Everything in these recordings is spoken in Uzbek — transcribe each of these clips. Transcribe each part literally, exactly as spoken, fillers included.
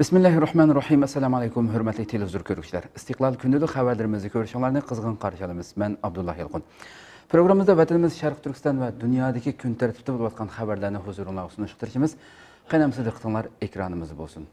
Bismillahirrahmanirrahim. Assalamu alaykum, hurmatli televizor ko'ruvchilar. Istiqlol kundulik xabarlarimizni ko'rishinglarni qizg'in qarshi olamiz. Men Abdullah Yalqin. Programmamizda vatanimiz Sharq Turkiston va dunyodagi kun tartibida bo'lib o'tgan xabarlarni huzuringizga sunishtirishimiz. Qanamsiz diqqatinglar ekranimiz bo'lsin.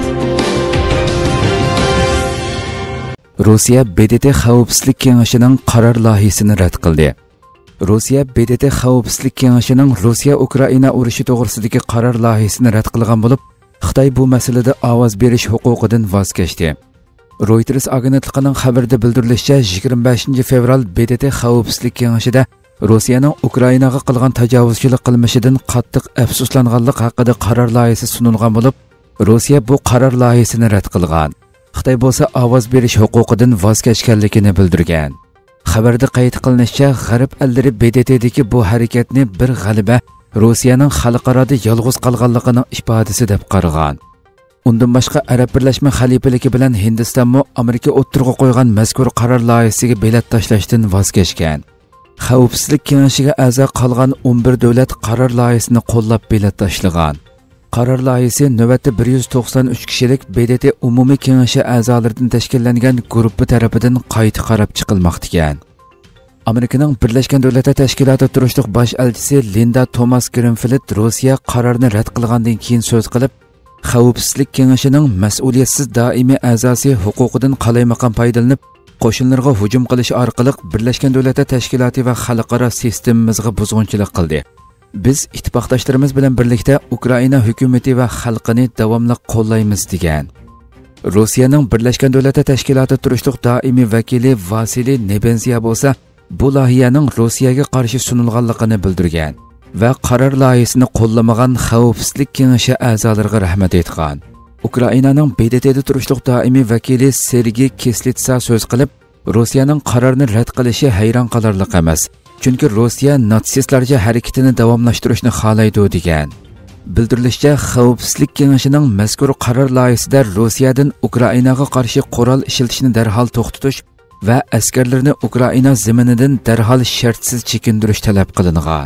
Rossiya B D T Xavfsizlik kengashining qaror loyihasini rad qildi. Rossiya B D T Xavfsizlik kengashining Rossiya Ukraina urushi to'g'risidagi qaror loyihasini rad qilgan bo'lib, Xitoy bu masalada ovoz berish huquqidan voz kechdi. Reuters agentligining xabarida bildirilishicha, yigirma beshinchi fevral B D T Xavfsizlik kengashida Rossiyaning Ukrainaga qilgan tajovuzchilik qilmishidan qattiq afsuslanganlik haqida qaror loyihasi sunilgan bo'lib, Rossiya bu qaror loyihasini rad qilgan. Xitoy bo'lsa ovoz berish huquqidan voz kechganligini bildirgan. Xabarda qayd qilinishicha, G'arb ellari B D T'dagi bu harakatni bir g'alaba Rossiyaning xalqaroda yolg'iz qolganligining ifodasi deb qaragan. Undan boshqa Arab Birlashma Xalifaligi bilan Hindistonmo Amerika o'ttirg'i qo'ygan mazkur qaror loyihasiga belat tashlashdan voz kechgan. Xavfsizlik kengashiga a'zo qolgan o'n bir davlat qaror loyihasini qo'llab belat tashlagan. Qaror loyihasi navbatda bir yuz to'qson uch kishilik B D T umumiy kengashi a'zolaridan tashkillangan guruhi tarafidan qayta qarab chiqilmoqda ekan. Amerikaning Birlashgan Davlatlar Tashkiloti turishliq bosh elchisi Linda Thomas Greenfield Rossiya qarorini rad qilgandan keyin so'z qilib, Xavfsizlik kengashining mas'uliyatsiz doimiy a'zosi huquqidan qalaymaqon foydalanib, qo'shinlarga hujum qilish orqali Birlashgan Davlatlar Tashkiloti va xalqaro sistemamizga buzg'unchilik qildi. Biz ittifoqdoshlarimiz bilan birlikda Ukraina hukumati va xalqini davomli qo'llaymiz degan. Rossiyaning Birlashgan Davlatlar Tashkiloti turishliq doimiy vakili Vasiliy Nebenziya bo'lsa, bu loyihaning Rossiyaga qarshi sunilganligini bildirgan va qaror loyihasini qo'llamagan Xavfsizlik kengashi a'zolariga rahmat aytgan. Ukrainaning B D T'da turishliq doimiy vakili Sergey Kislitsa so'z qilib, Rossiyaning qarorini rad qilishi hayron qolarlik emas, chunki Rossiya natsistlarcha harakatini davomlashtirishni xohlaydi degan. Bildirilishicha, Xavfsizlik kengashining mazkur qaror loyihasida Rossiyadan Ukrainaga qarshi qurol ishlatishni darhol to'xtatish va askarlarni Ukraina zeminidan darhol shartsiz chekindirish talab qilingan.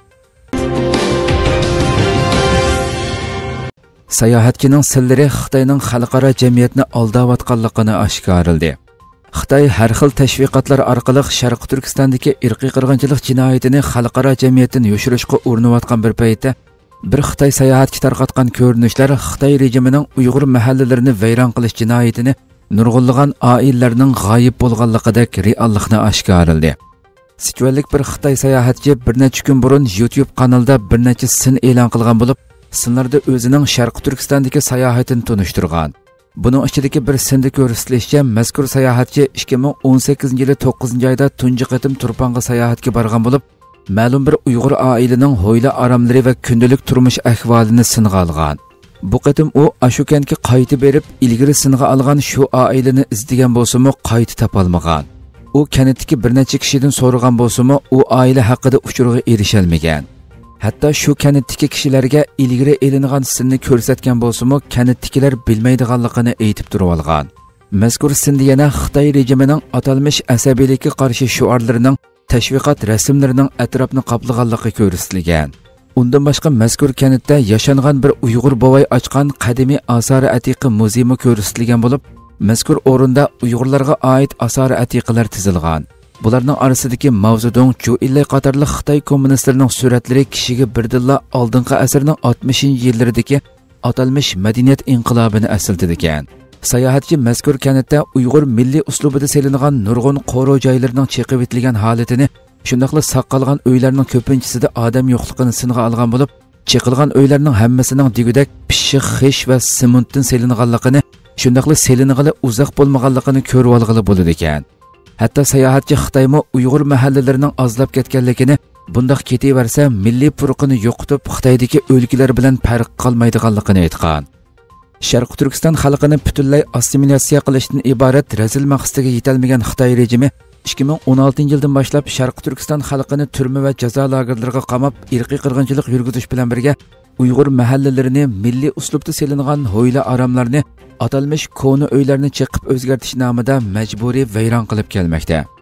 Sayohatchining sirlari Xitoyning xalqaro jamiyatni aldayotganligini oshkorildi. Xitoy har xil tashviqotlar orqali Sharq Turkistondagi irqiy qirg'inchilik jinoyatini xalqaro jamiyatdan yoshirishga urinayotgan bir paytda bir Xitoy sayohatchi tarqatgan ko'rinishlar Xitoy rejimining Uyg'ur mahallalarini vayron qilish jinoyatini nurg'unlagan oilalarning g'oyib bo'lganligidek reallikni oshkorildi. Sichvanlik bir Xitoy sayohatchi bir necha kun burun YouTube kanalida bir necha sin e'lon qilgan bo'lib, sinlarda o'zining Sharq Turkistondagi sayohatini tunishtirgan. Buning ichidagi bir sinda ko'rsatilishicha, mazkur sayohatchi ikki ming o'n sakkizinchi yili to'qqizinchi oyda tunji qatim Turponga sayohatga borgan bo'lib, ma'lum bir Uyg'ur oilaning ho'yla aramlari va kundalik turmush ahvolini singa olgan. Bu qatim u Ashukanga qayta berib, ilgari singa olgan shu oilani izlagan bo'lsa-mu, qayta topolmagan. U kanatdagi bir necha kishidan so'ragan bo'lsa-mu, u oila haqida uchurga erisha olmagan. Hatto shu kanatdagi kishilarga ilgari elingan sinni ko'rsatgan bo'lsa-mu, kanatdagilar bilmaydiganligini aytib turib olgan. Mazkur sinda yana Xitoy rejimining atalmish asabiylikka qarshi shuarlarining tashviqot rasmlarining atrofni qoplaganligi ko'rsatilgan. Undan boshqa mazkur kanatda yashangan bir Uyg'ur bovoy ochgan qadimiy asari atiqi muzeyi ko'rsatilgan bo'lib, mazkur o'rinda Uyg'urlarga oid asari atiqalar tizilgan. Bularning orasidagi Mao Zedong, Zhu Enlai qatorli Xitoy kommunistlarining suratlari kishiga birdilla oldingi asrning oltmishinchi yillaridagi atalmish madaniyat inqilobini eslatadi ekan. Sayohatchi mazkur kanatda Uyg'ur milliy uslubida selingan nurg'un qo'ro joylarining chekib etilgan holatini, shundaqla saqalgan uylarning ko'pinchisida odam yo'qligini singa olgan bo'lib, cheqilgan uylarning hammasining digudak pishiq xish va sementdan selinganligini, shundaqla selinig'ili uzoq bo'lmaganligini ko'rib olg'ili bo'ladi ekan. Hatto sayohatchi Xitoymo Uyg'ur mahallalarining ozlab ketganligini, bundoq ketaversa milliy purqini yo'qotib Xitoydagi o'lkalar bilan farq qolmaydiganligini aytgan. Sharq Turkiston xalqini butunlay assimilyatsiya qilishdan iborat razil maqsadiga yetolmagan Xitoy rejimi ikki ming o'n oltinchi yildan boshlab Sharq Turkiston xalqini turma va jazo lagerlariga qamab, irqiy qirg'inchilik yurgizish bilan birga Uyg'ur mahallalarini milliy uslubda selingan ho'yla aramlarni, atalmish koni uylarni cheqib o'zgartish nomida majburiy vayron qilib kelmoqda.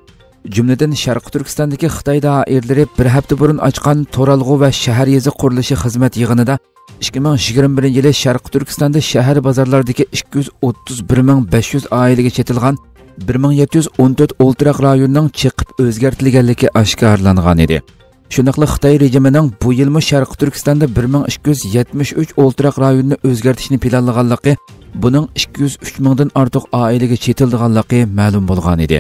Jumladan Sharq Turkistondagi Xitoy doiralari bir hafta burun ochgan To'ralg'u va shahar yezi qurilishi xizmat yig'inida ikki ming yigirma birinchi yili Sharq Turkistonda shahar bozorlaridagi ikki yuz o'ttiz bir ming besh yuz oilaga chetilgan bir ming yetti yuz o'n to'rt o'ltiraq rayonning chiqib o'zgartirilganligi oshkorlangan edi. Shuningdek Xitoy rejimining bu yilmi Sharq Turkistonda bir ming ikki yuz yetmish uch o'ltiraq rayonni o'zgartishni planlaganligi, buning ikki yuz uch mingdan ortiq oilaga chetilganligi ma'lum bo'lgan edi.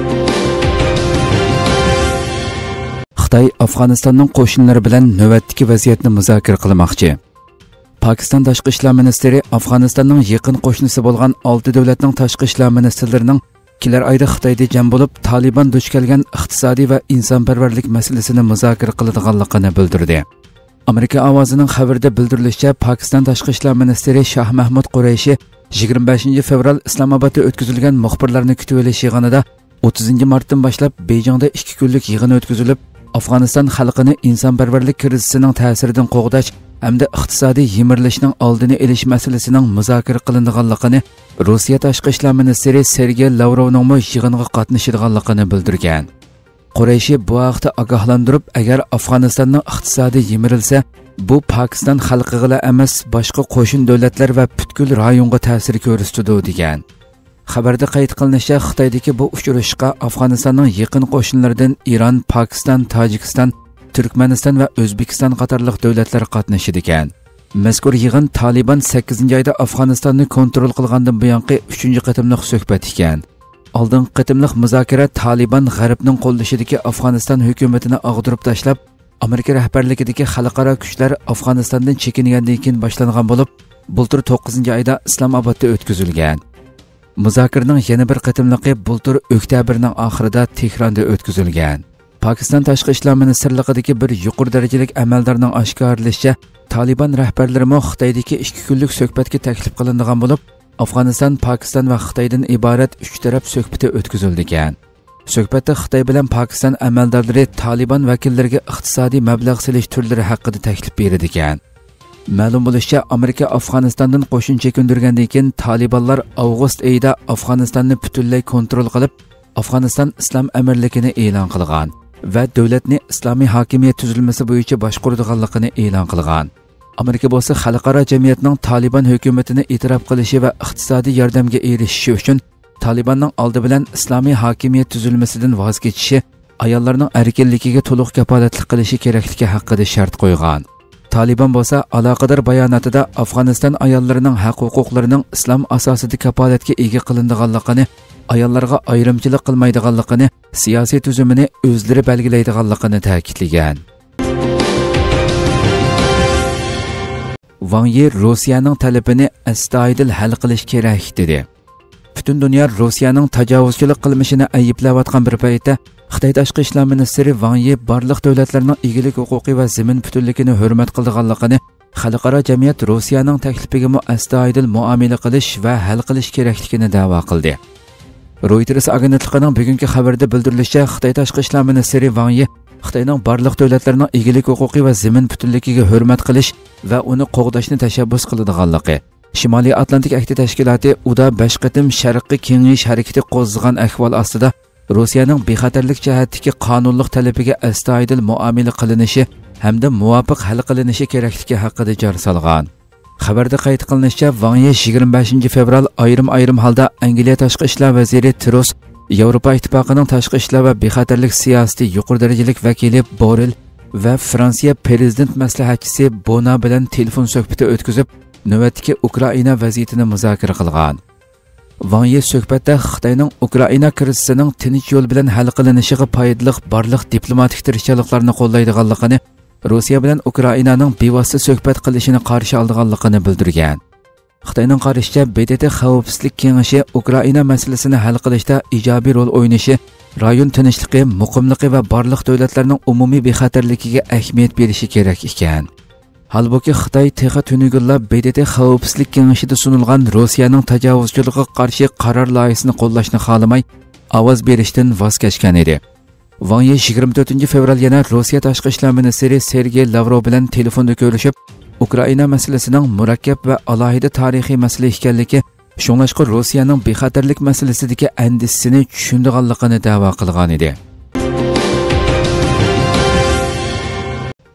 Xitoy Afg'onistonning qo'shinlari bilan navbatdagi vaziyatni muzokara qilmoqchi. Pakiston tashqi ishlar ministri Afg'onistonning yaqin qo'shnisi bo'lgan olti davlatning tashqi ishlar ministrlarining kelar oyda Xitoyda jam bo'lib, Taliban duch kelgan iqtisodiy va insonparvarlik masalasini muzokara qiladiganligini bildirdi. Amerika ovozining xabarida bildirilishicha, Pakiston tashqi ishlar ministri Shah Mahmud Qurayshi yigirma beshinchi fevral Islomobodda o'tkazilgan muxbirlarni kutib olish yig'inida o'ttizinchi martdan boshlab Beyjingda ikki kunlik yig'in o'tkazilib, Afg'oniston xalqini insonparvarlik krizisining ta'siridan qo'g'dash hamda iqtisodiy yemirilishning oldini olish masalasining muzokara qilinganligini Rossiya tashqi ishlar ministri Sergey Lavrovning yig'inga qatnashadiganligini bildirgan. Qurayshi bu haqda ogohlantirib, agar Afg'onistonning iqtisodi yemirilsa, bu Pokiston xalqiga emas, boshqa qo'shin davlatlar va butkul rayonga ta'sir ko'rsatadi degan. Xabarda qayd qilinishicha, Xitoydagi bu uchrashishga Afg'onistonning yaqin qo'shinlaridan Iran, Pokiston, Tojikiston, Turkmaniston va O'zbekiston qatorliq davlatlar qatnashadi ekan. Mazkur yig'in Taliban sakkizinchi oyda Afg'onistonni kontrol qilgandan buyongi uchinchi qatimliq suhbat ekan. Oldingi qatimliq muzokara Taliban G'arbning qo'llashidagi Afg'oniston hukumatini og'dirib tashlab, Amerika rahbarligidagi xalqaro kuchlar Afg'onistondan chekingandan keyin boshlangan bo'lib, bultur to'qqizinchi oyda Islomobodda o'tkazilgan. Muzokaraning yana bir qatimliqi bultur oktyabrning oxirida Tehronda o'tkazilgan. Pakiston tashqi ishlar ministrligidagi bir yuqori darajalik amaldorning oshkorlashicha, Taliban rahbarlari Xitoydagi ikki kunlik suhbatga taklif qilingan bo'lib, Afg'oniston, Pokiston va Xitoydan iborat uch taraf suhbati o'tkazilgan. Suhbatda Xitoy bilan Pokiston amaldorlari Taliban vakillariga iqtisodiy mablag' solish turlari haqida taklif berdi ekan. Ma'lum bo'lishicha, Amerika Afg'onistondan qo'shin chekindirgandan keyin Talibanlar avgust oyida Afg'onistonni butunlay kontrol qilib, Afg'oniston islom amirligini e'lon qilgan va davlatni islomiy hokimiyat tuzilmasi bo'yicha boshqaradiganligini e'lon qilgan. Amerika bo'lsa xalqaro jamiyatning Taliban hukumatini e'tirof qilishi va iqtisodiy yordamga erishishi uchun Talibanning oldi bilan islomiy hokimiyat tuzilmasidan voz kechishi, ayollarning erkinligiga to'liq kafolatlik qilishi kerakligi haqida shart qo'ygan. Taliban bo'lsa aloqador bayonotida Afg'oniston ayollarining haq-huquqlarining islom asosida kafolatga ega qilinganligini, ayollarga ayrimchilik qilmaydiganligini, siyosiy tuzumini o'zlari belgilaydiganligini ta'kidlagan. Wang Yi Rossiyaning talabini astoydil hal qilish kerak dedi. Butun dunyo Rossiyaning tajovuzchilik qilmishini ayblayotgan bir paytda Xitoy tashqi ishlar ministri Wang Yi barliq davlatlarning egilik huquqi va zamin butunligini hurmat qilganligini, xalqaro jamiyat Rossiyaning taklifiga astoydil muomala qilish va hal qilish kerakligini da'vo qildi. Reuters agentligining bugungi xabarida bildirilishicha, Xitoy tashqi ishlar ministri Wang Yi Xitoyning barliq davlatlarining egilik huquqi va zamin butunligiga hurmat qilish va uni qo'g'dashni tashabbus qiladiganligi, Shimoliy Atlantik ahdi tashkiloti U D A besh qatim sharqqiy kengayish harakati qo'zg'agan ahvol ostida Rossiyaning bexatarlik jihatdagi qonunliq talabiga astoydil muomala qilinishi hamda muvofiq hal qilinishi kerakligi haqida jar solgan. Xabarda qayd qilinishicha, Wang Yi yigirma beshinchi fevral ayrim-ayrim holda Angliya tashqi ishlar vaziri Truss, Yevropa ittifoqining tashqi ishlar va bexatarlik siyosati yuqori darajalik vakili Borrell va Fransiya prezident maslahatchisi Bona bilan telefon suhbati o'tkazib, navbatdagi Ukraina vaziyatini muzokara qilgan. Wang Yi suhbatda Xitoyning Ukraina krizisining tinch yo'l bilan hal qilinishiga foydali barliq diplomatik tirishchiliklarni qo'llaydiganligini, Rossiya bilan Ukrainaning bevosita suhbat qilishini qarshi olganligini bildirgan. Xitoyning qarashicha, B D T xavfsizlik kengashi Ukraina masalasini hal qilishda ijobiy rol o'ynashi, rayon tinchligi, muqimligi va barliq davlatlarning umumiy bexatarligiga ahamiyat berishi kerak ekan. Halbuki Xitoy texa tunugillab B D T xavfsizlik kengashida sunilgan Rossiyaning tajovuzchiligiga qarshi qaror loyihasini qo'llashni xohlamay, ovoz berishdan voz kechgan edi. Wang Yi yigirma to'rtinchi fevral yana Rossiya tashqi ishlar ministri Sergey Lavrov bilan telefonda ko'rishib, Ukraina masalasining murakkab va alohida tarixiy masala ekanligi, shunlashqa Rossiyaning bexatarlik masalasidagi andisini tushundiganligini da'vo qilgan edi.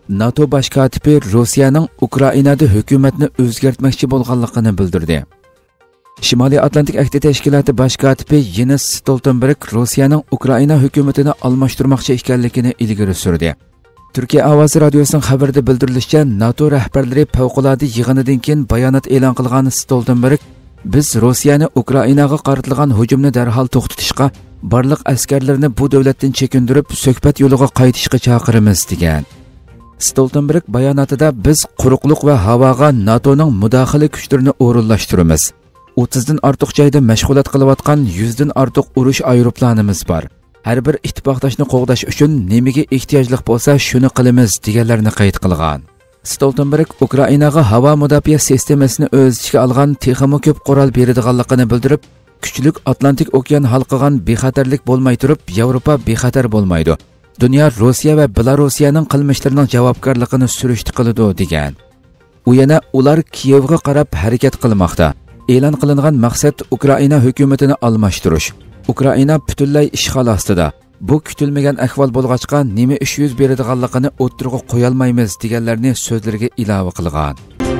NATO bosh kotibi Rossiyaning Ukrainada hukumatni o'zgartmoqchi bo'lganligini bildirdi. Shimoliy Atlantik Ahdi Tashkiloti bosh kotibi Jens Stoltenberg Rossiyaning Ukraina hukumatini almashtirmoqchi ekanligini ilgari surdi. Turkiya Ovozi Radiosuning xabarida bildirilishicha, NATO rahbarlari favqulodda yig'inidan keyin bayonot e'lon qilgan Stoltenberg, biz Rossiyani Ukrainaga qaratilgan hujumni darhol to'xtatishga, barliq askarlarni bu davlatdan chekindirib, suhbat yo'liga qaytishga chaqiramiz degan. Stoltenberg bayonotida biz quruqliq va havoga NATOning mudohala kuchlarini o'rinlashtiramiz. o'ttizdan ortiq joyda mashg'ulot qilayotgan yuzdan ortiq urush aeroplanimiz bor. Har bir ittifoqdoshni qo'g'dash uchun nimaga ehtiyojli bo'lsa, shuni qilamiz deganlarni qayd qilgan. Stoltenberg Ukrainaga havo mudofaa sistemasini o'z ichiga olgan texmo ko'p qurol beradiganligini bildirib, kuchlik Atlantik okean halqigan bexatarlik bo'lmay turib, Yevropa bexatar bo'lmaydi. Dunyo Rossiya va Belorussiyaning qilmishlarining javobgarligini surishti qiladi degan. U yana ular Kiyevga qarab harakat qilmoqda. E'lon qilingan maqsad Ukraina hukumatini almashtirish. Ukraina butunlay ishg'ol ostida. Bu kutilmagan ahvol bo'lg'achqa nima ish yuz beradiganligini o'ttirg'a qo'ya olmaymiz deganlarni so'zlariga ilova qilgan.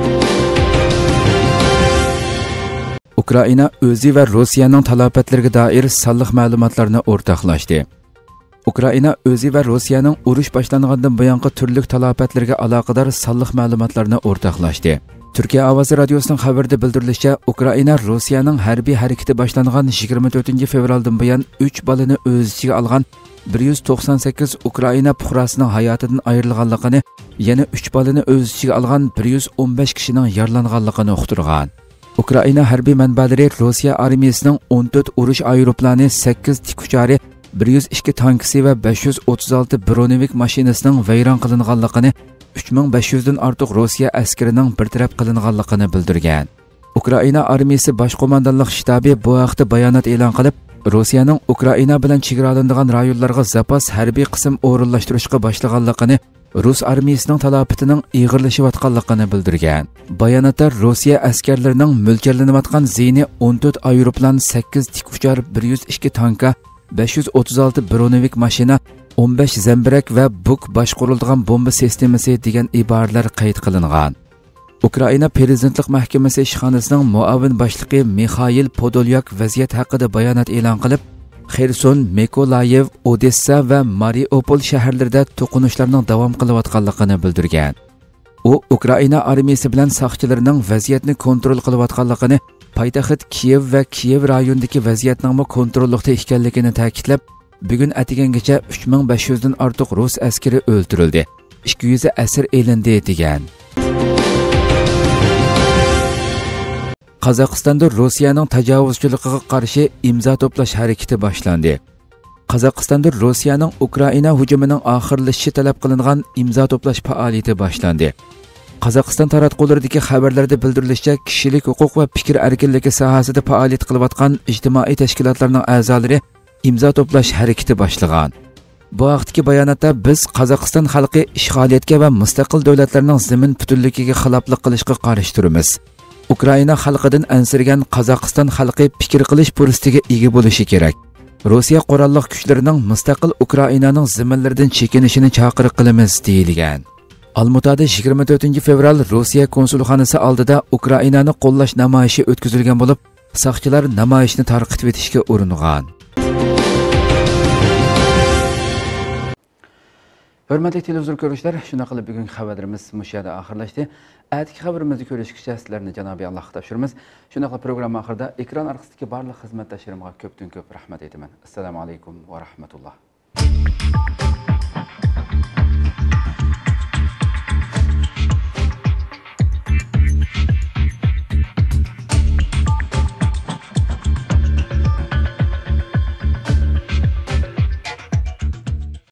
Ukraina o'zi va Rossiyaning talobatlariga doir sonliq ma'lumotlarni o'rtoqlashdi. Ukraina o'zi va Rossiyaning urush boshlangandan buyongi turli talobatlarga aloqador sonliq ma'lumotlarni o'rtoqlashdi. Turkiya Ovozi Radiosuning xabarida bildirilishicha, Ukraina Rossiyaning harbiy harakati boshlangan yigirma to'rtinchi fevraldan buyon uch bolani o'z ichiga olgan bir yuz to'qson sakkiz Ukraina fuqarosining hayotidan ayrilganligini, yana uch bolani o'z ichiga olgan bir yuz o'n besh kishining yaralanganligini uqtirgan. Ukraina harbiy manbalari Rossiya armiyasining o'n to'rt urush aeroplani, sakkiz tik uchari, bir yuz ikki tankisi va besh yuz o'ttiz olti bronevik mashinasining vayron qilinganligini, uch ming besh yuz dan ortiq Rossiya askarining bartaraf qilinganligini bildirgan. Ukraina armiyasi bosh qo'mondonlik shtabi bu haqda bayonot e'lon qilib, Rossiyaning Ukraina bilan chegaralanadigan rayonlarga zapas harbiy qism o'rinlashtirishga boshlaganligini, Rus armiyasining talabatining ig'irlashayotganligini bildirgan. Bayonotda Rossiya askarlarining mo'ljallanayotgan ziyni o'n to'rt aeroplan, sakkiz tik uchar, bir yuz ikki tanka, besh yuz o'ttiz olti bronevik mashina, o'n besh zambirak va buk boshqarilgan bomba sistemasi degan iboralar qayd qilingan. Ukraina prezidentlik mahkamasi ishxonasining muavin boshlig'i Mikhail Podolyak vaziyat haqida bayonot e'lon qilib, Xerson, Mykolaiv, Odessa va Mariupol shaharlarida to'qinishlarning davom qilayotganligini bildirgan. U Ukraina armiyasi bilan soqchilarining vaziyatni kontrol qilayotganligini, poytaxt Kiyev va Kiyev rayonidagi vaziyatning kontrollikda ekanligini ta'kidlab, bugun atigangacha uch ming besh yuz dan ortiq rus askari o'ldirildi, ikki yuz asir elindi degan. Qozog'istonda Rossiyaning tajovuzchiligiga qarshi imzo to'plash harakati boshlandi. Qozog'istonda Rossiyaning Ukraina hujumining oxirlashishi talab qilingan imzo to'plash faoliyati boshlandi. Qozog'iston taratqullaridagi xabarlarda bildirilishicha, kishilik huquq va fikr erkinligi sohasida faoliyat qilayotgan ijtimoiy tashkilotlarning a'zolari imzo to'plash harakati boshlagan. Bu vaqtdagi bayonotda biz Qozog'iston xalqi ishg'oliyatga va mustaqil davlatlarning zamin butunligiga xiloflik qilishga qarshi turamiz. Ukraina xalqidan ansirgan Qozog'iston xalqi fikr qilish fursatiga ega bo'lishi kerak. Rossiya qurolli kuchlarining mustaqil Ukrainaning zaminlaridan chekinishini chaqiriq qilamiz deyilgan. Almutada yigirma to'rtinchi fevral Rossiya konsulxonasi oldida Ukrainani qo'llash namoyishi o'tkazilgan bo'lib, soqchilar namoyishni tarqatib etishga uringan. Hurmatli televizor ko'ruvchilar, shuna qilib bugungi xabarimiz mushada oxirlashdi. Atki xabarimizni ko'rishgacha sizlarni Janobiy Allohga topshiramiz. Shuna qilib program oxirida ekran orqasidagi barliq xizmatdoshlarimga ko'pdan ko'p rahmat aytaman. Assalomu alaykum va rahmatulloh.